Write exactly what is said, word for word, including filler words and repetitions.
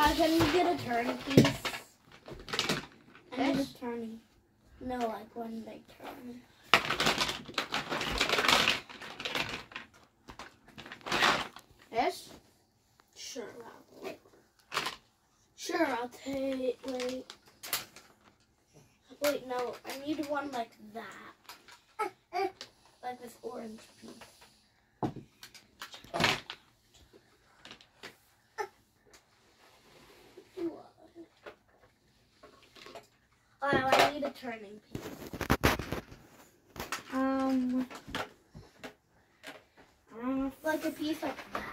Guys, I need to get a turning piece. I need a turning. No, like when they turn. This? Sure, I'll wait. Sure, I'll take. Wait. Wait, no. I need one like that. Like this orange piece. Oh, I need a turning piece. Um, um, like a piece like that.